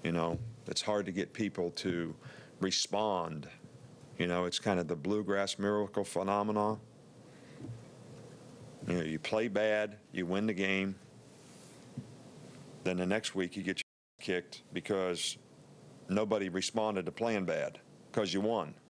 You know, it's hard to get people to respond. You know, it's kind of the Bluegrass miracle phenomenon. You know, you play bad, you win the game, then the next week you get your kicked because nobody responded to playing bad because you won.